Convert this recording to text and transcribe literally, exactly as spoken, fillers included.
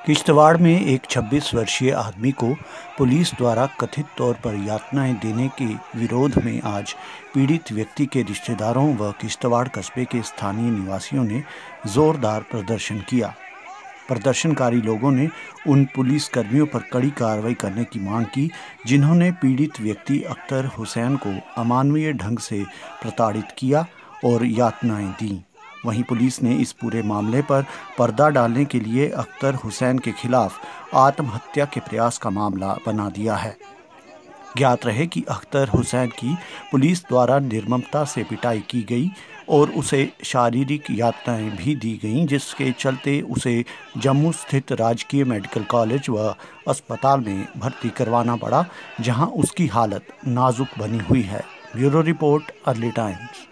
किश्तवाड़ में एक छब्बीस वर्षीय आदमी को पुलिस द्वारा कथित तौर पर यातनाएं देने के विरोध में आज पीड़ित व्यक्ति के रिश्तेदारों व किश्तवाड़ कस्बे के स्थानीय निवासियों ने जोरदार प्रदर्शन किया। प्रदर्शनकारी लोगों ने उन पुलिस कर्मियों पर कड़ी कार्रवाई करने की मांग की जिन्होंने पीड़ित व्यक्ति अख्तर हुसैन को अमानवीय ढंग से प्रताड़ित किया और यातनाएं दी। वहीं पुलिस ने इस पूरे मामले पर पर्दा डालने के लिए अख्तर हुसैन के खिलाफ आत्महत्या के प्रयास का मामला बना दिया है। ज्ञात रहे कि अख्तर हुसैन की पुलिस द्वारा निर्ममता से पिटाई की गई और उसे शारीरिक यातनाएं भी दी गईं, जिसके चलते उसे जम्मू स्थित राजकीय मेडिकल कॉलेज व अस्पताल में भर्ती करवाना पड़ा, जहां उसकी हालत नाजुक बनी हुई है। Bureau report, Early times.